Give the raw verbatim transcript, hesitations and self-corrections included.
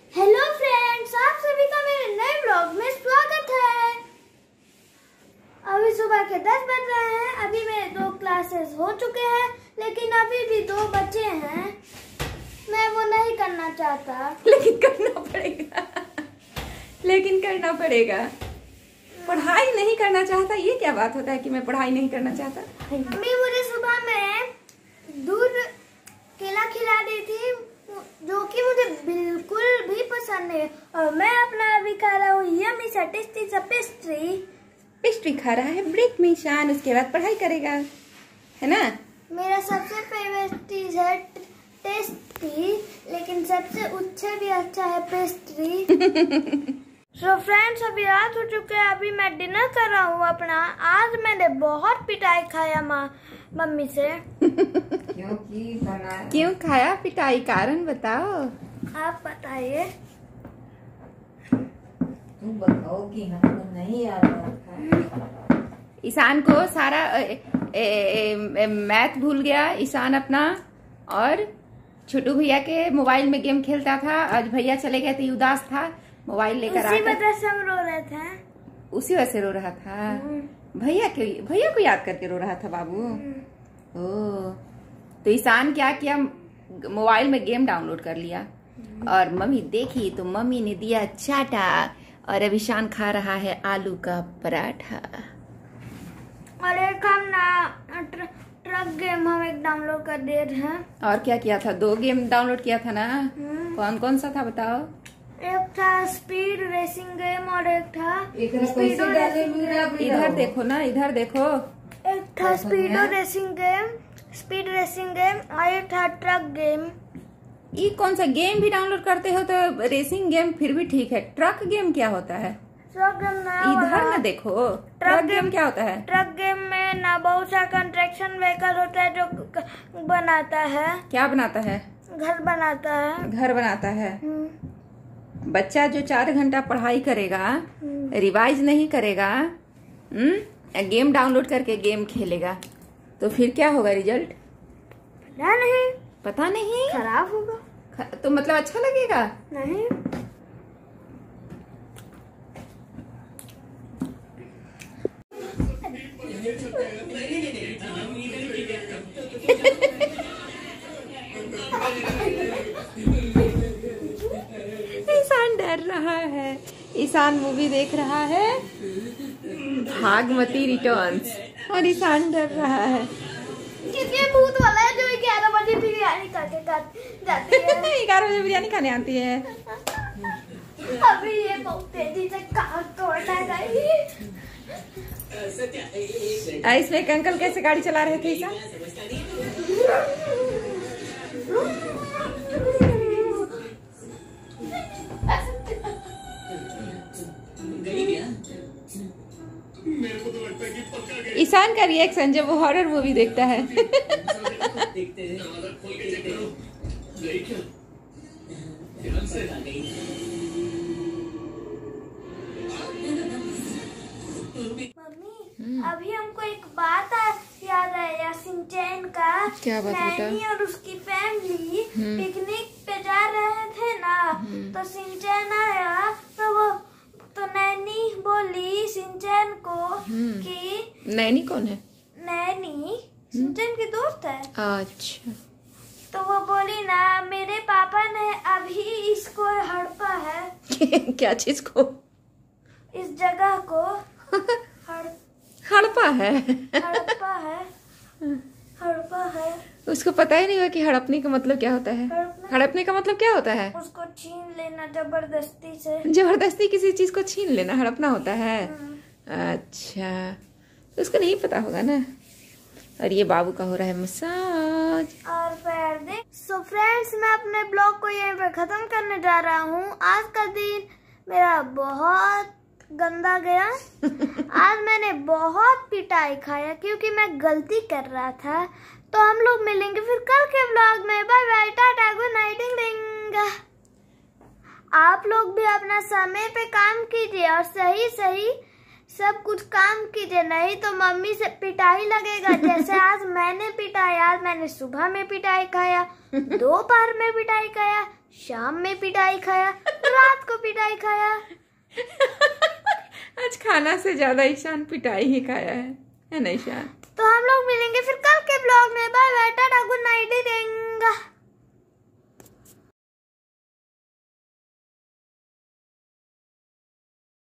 Hello friends, आप सभी का मेरे नए ब्लॉग में स्वागत है। अभी सुबह के दस बज रहे हैं। अभी मेरे दो क्लासेस हो चुके हैं, लेकिन अभी भी दो बच्चे हैं। मैं वो नहीं करना चाहता, लेकिन करना पड़ेगा लेकिन करना पड़ेगा। पढ़ाई नहीं करना चाहता, ये क्या बात होता है कि मैं पढ़ाई नहीं करना चाहता। मम्मी मुझे सुबह में दूध केला खिला दी थी, जो कि मुझे बिल्कुल भी पसंद नहीं। और मैं अपना अभी खा रहा हूँ यम्मी सा टेस्टी सा पेस्ट्री। पेस्ट्री खा रहा है ब्रेक में ईशान, उसके बाद पढ़ाई करेगा, है ना। मेरा सबसे फेवरेट चीज है टेस्टी, लेकिन सबसे अच्छा भी अच्छा है पेस्ट्री। सो फ्रेंड्स, अभी रात हो चुके हैं। अभी मैं डिनर कर रहा हूँ अपना। आज मैंने बहुत पिटाई खाया माँ मम्मी से। क्यों की बनाया? क्यों खाया पिटाई, कारण बताओ। आप बताइए। तुम बताओ कि हमको नहीं आ रहा था। ईशान को सारा ए, ए, ए, मैथ भूल गया ईशान अपना, और छोटू भैया के मोबाइल में गेम खेलता था। आज भैया चले गए थे, उदास था, मोबाइल लेकर उसी वजह से हम रो रहे थे। उसी वजह से रो रहा था। भैया के भैया को याद करके रो रहा था बाबू। ओ, तो ईशान क्या किया, मोबाइल में गेम डाउनलोड कर लिया और मम्मी देखी तो मम्मी ने दिया चाटा, और अब ईशान खा रहा है आलू का पराठा। और एक हम ना ट्र, ट्रक गेम हम एक डाउनलोड कर दिए थे। और क्या किया था? दो गेम डाउनलोड किया था ना। कौन कौन सा था बताओ? एक था स्पीड रेसिंग गेम और एक था स्पीडो रेसिंग गेम। इधर देखो ना, इधर देखो। एक था speedo racing game, speed racing game, और एक था ट्रक गेम। ये कौन सा गेम भी डाउनलोड करते हो? तो रेसिंग गेम फिर भी ठीक है, ट्रक गेम क्या होता है? ट्रक गेम ना, इधर ना देखो, ट्रक गेम क्या होता है? ट्रक गेम में ना बहुत सा कंस्ट्रक्शन व्हीकल होता है जो बनाता है। क्या बनाता है? घर बनाता है। घर बनाता है। बच्चा जो चार घंटा पढ़ाई करेगा, रिवाइज नहीं करेगा, हम्म गेम डाउनलोड करके गेम खेलेगा, तो फिर क्या होगा रिजल्ट? पता नहीं। पता नहीं, खराब होगा। तो मतलब अच्छा लगेगा नहीं। ईशान डर रहा है। ईशान मूवी देख रहा है भागमती रिटर्न्स, और ईशान डर रहा है क्योंकि भूत वाला है जो ग्यारह बजे बिरयानी खाके जाती है। ग्यारह बजे बिरयानी खाने आती है। अभी ये बहुत तेजी से कार तोड़ना गई। इसमें एक अंकल कैसे गाड़ी चला रहे थे ईशान? ईशान का रिएक्शन जब वो हॉरर मूवी देखता है। मम्मी, अभी हमको एक बात याद आया सिंचैन का। क्या बात बेटा? नैनी और उसकी फैमिली पिकनिक पे जा रहे थे ना, तो सिंचैन आया तो वो तो नैनी बोली सिंचैन को कि नैनी कौन है? नैनी सिंचैन की दोस्त है। अच्छा। तो वो बोली ना, मेरे पापा ने अभी इसको हड़पा है। क्या चीज को? इस जगह को हड़ हड़पा है। हड़पा है। हड़पा है। उसको पता ही नहीं हुआ कि हड़पने का मतलब क्या होता है। हड़पना? हड़पने का मतलब क्या होता है? उसको छीन लेना जबरदस्ती से। जबरदस्ती किसी चीज को छीन लेना हड़पना होता है। अच्छा, तो उसको नहीं पता होगा ना। और ये बाबू का हो रहा है मसाज। और पैर देख। सो फ्रेंड्स, मैं अपने ब्लॉग को यहीं पे खत्म करने जा रहा हूँ। आज का दिन मेरा बहुत गंदा गया। आज मैंने बहुत पिटाई खाया क्योंकि मैं गलती कर रहा था। तो हम लोग मिलेंगे फिर कल के ब्लॉग में। बाय बाय, टाटा, गुड नाइट, डिंग डिंग। आप लोग भी अपना समय पे काम कीजिए और सही सही सब कुछ काम कीजिए, नहीं तो मम्मी से पिटाई लगेगा। जैसे आज मैंने पिटाई, आज मैंने सुबह में पिटाई खाया, दोपहर में पिटाई खाया, शाम में पिटाई खाया। रात को पिटाई खाया। आज खाना से ज्यादा ईशान पिटाई ही खाया है, है ना ईशान? तो हम लोग मिलेंगे फिर कल के ब्लॉग में। बाय बाय, टाटा, गुड नाइट देंगे।